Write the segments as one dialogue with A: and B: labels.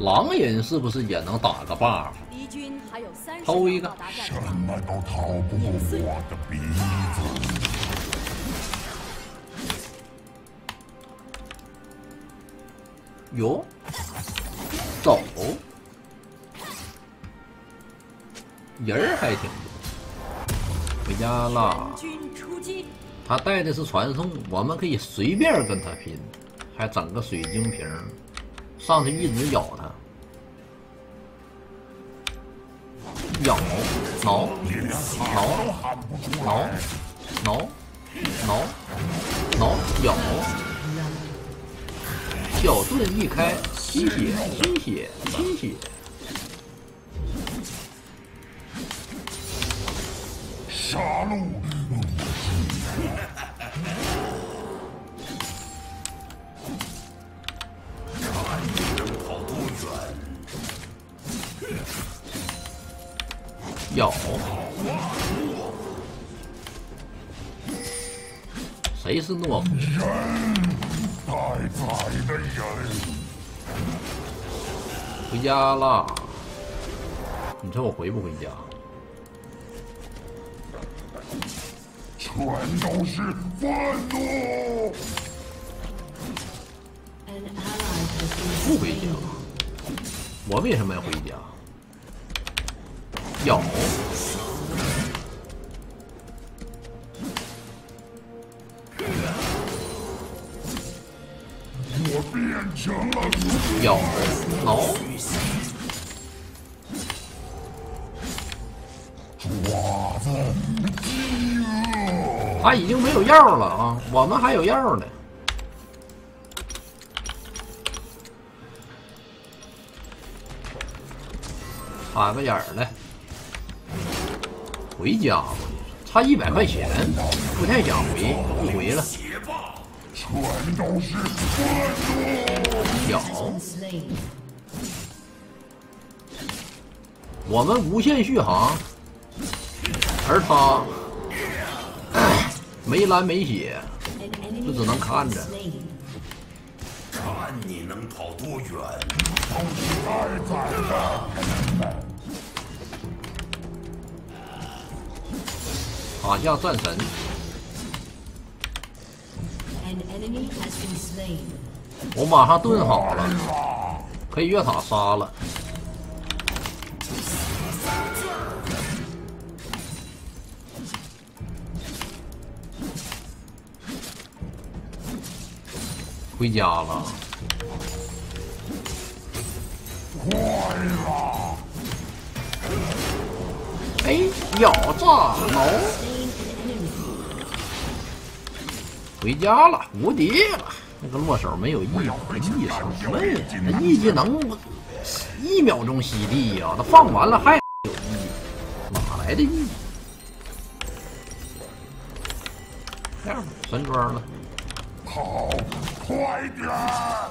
A: 狼人是不是也能打个 buff？
B: 敌军还有30
A: 偷一个，
C: 什么都逃不过我的鼻子。
A: 哟，走，人儿还挺多。回家啦。
B: 军出击，
A: 他带的是传送，我们可以随便跟他拼，还整个水晶瓶，上去一直咬他，咬，挠，挠，咬，小盾一开，吸血，
C: 杀戮。看你能跑多远！
A: 咬，谁是懦夫？
C: 呆呆的人，
A: 回家啦！你说我回不回家？
C: 全都是愤怒。
A: 不回家，我为什么要回家？咬，
C: 我变成了
A: 咬，挠，
C: 爪子，饥饿。
A: 他已经没有药了啊，我们还有药呢。插个眼儿来，回家吧，差100块钱，不太想回，不回了。
C: 全都是愤怒。
A: 咬，我们无限续航，而他没蓝没血，就只能看着。
C: 看你能跑多远！都是呆呆的人们。
A: 塔下战神，我马上盾好了，可以越塔杀了。回家了。
C: 快了！
A: 哎，咬炸挠，回家了，无敌了。那个落手没有 E 什么呀？那 E 技能1秒钟吸地呀，他放完了还有 E， 哪来的 E？ 这样神装了。
C: 跑，快点儿！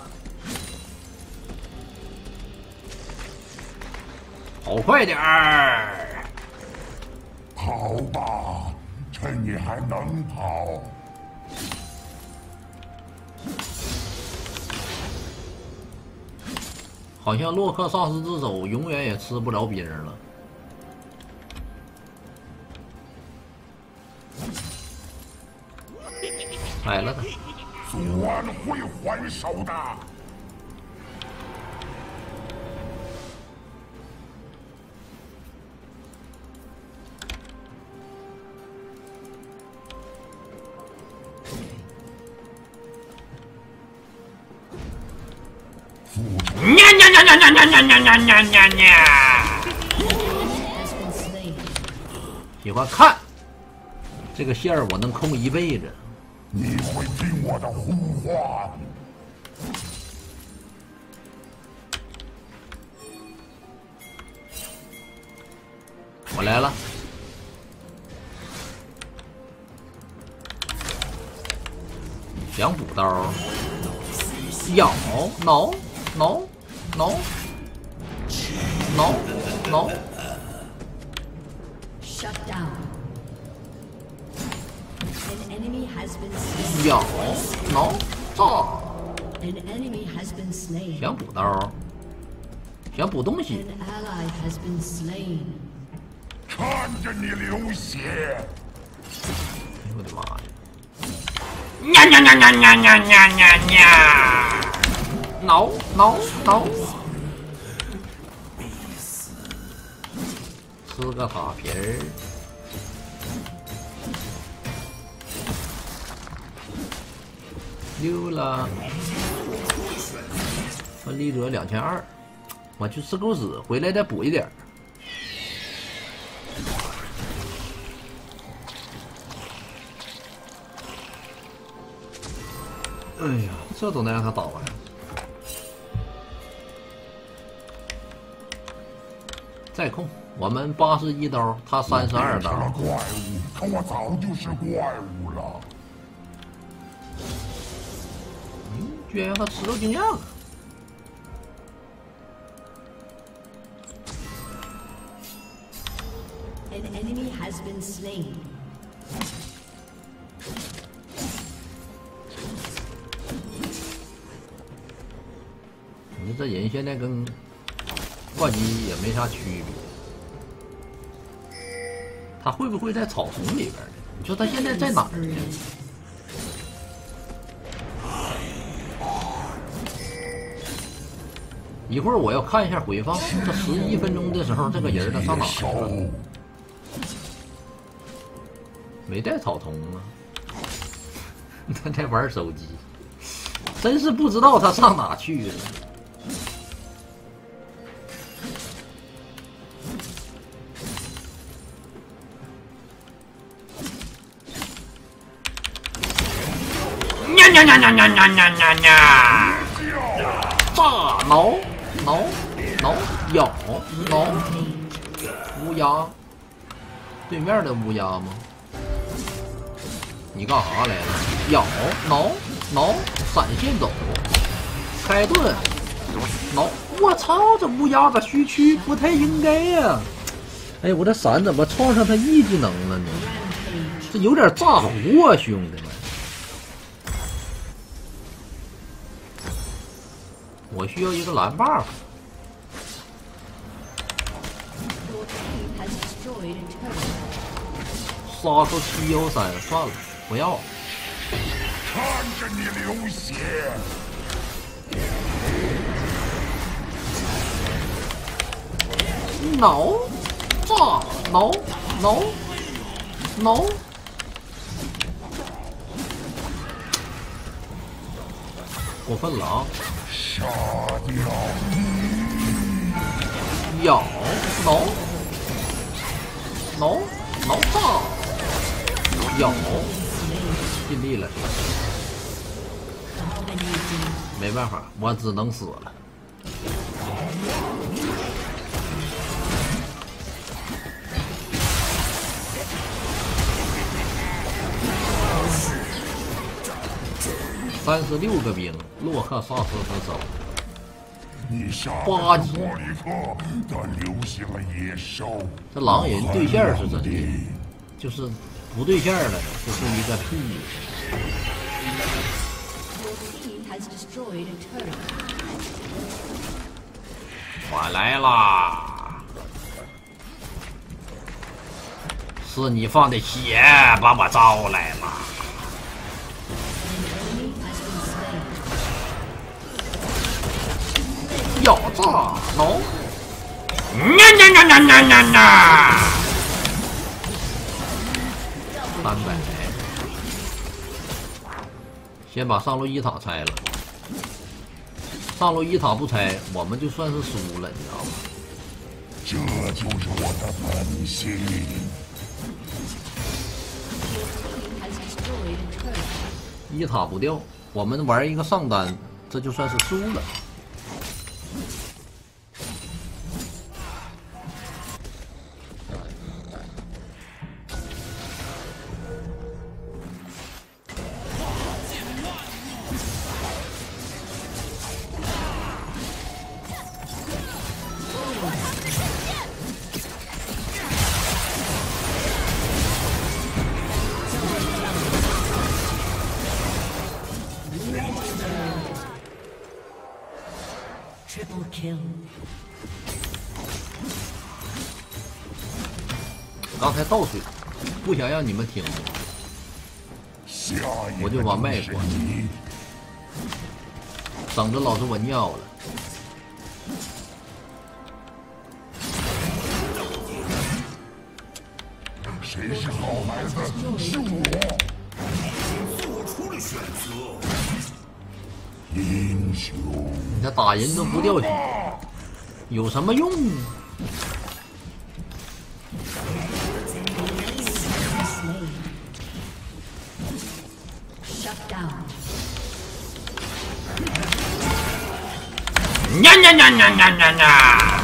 A: 跑快点儿！
C: 跑吧，趁你还能跑。
A: 好像洛克萨斯之手永远也吃不着兵了。来了他。
C: 左岸会还手的。
A: 喜欢看这个线儿，我能控一辈子。
C: 你会听我的呼唤。
A: 我来了。想补刀，咬挠挠挠挠挠，咬挠炸，想补刀， 想补东西。
D: An ally has been slain.
C: 看着你流血！
A: 哎呦我的妈呀！呀呀呀呀呀呀呀呀呀！no no no！ 吃个塔皮儿。溜了。分离者2200，我去吃狗屎，回来再补一点。哎呀，这都能让他打完。再控，我们81刀，他32刀。
C: 了怪物，可我早就是怪物了。
A: 居然让他吃到经验了。
D: An enemy has been slain.
A: 你这人现在跟挂机也没啥区别，他会不会在草丛里边呢？你说他现在在哪儿呢？一会儿我要看一下回放，这11分钟的时候，这个人他上哪去了？没带草丛啊，他在玩手机，真是不知道他上哪去了。 呀！炸挠咬乌鸦，对面的乌鸦吗？你干啥来了？咬挠闪现走，开盾挠！我操，这乌鸦的虚区不太应该呀！哎，我这闪怎么撞上他 E 技能了呢？这有点炸糊啊，兄弟们！ 我需要一个蓝 buff。
D: Your team has destroyed a turret.
A: 杀出713，算了，不要。
C: 看着你流血！
A: 挠，炸，挠，过分了啊！
C: 杀掉！
A: 咬，挠炸，咬，尽力了。没办法，我只能死了。36个兵，洛克萨斯之手。
C: 你杀
A: 8级，
C: 莫里克，他留下了野兽。
A: 这狼人对线是真的，就是不对线了，就是一个屁。
D: Your team has destroyed a turret.
A: 我来啦！是你放的血把我招来了。 咬炸挠，300，先把上路1塔拆了。上路1塔不拆，我们就算是输了，你知道吗？
C: 这就是我的本性。
A: 1塔不掉，我们玩一个上单，这就算是输了。
D: Triple kill.
A: 刚才倒水，不想让你们听，我就把麦关了，省得老是我尿了。
C: 谁是好孩子？是我。
E: 做出了选择。
C: 英雄，
A: 你这打人都不掉血，有什么用？
D: Shut down.
A: 呀呀呀呀呀呀呀！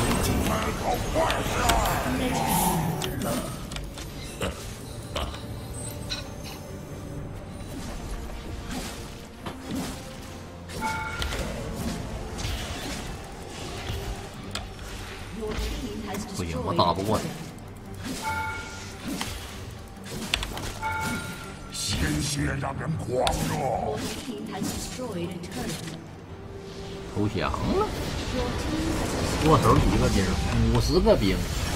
A: 不行，我打不过他。
C: 鲜血让人狂热。
D: Your team has destroyed a turret.
A: 投降了，剁手几个兵？50个兵。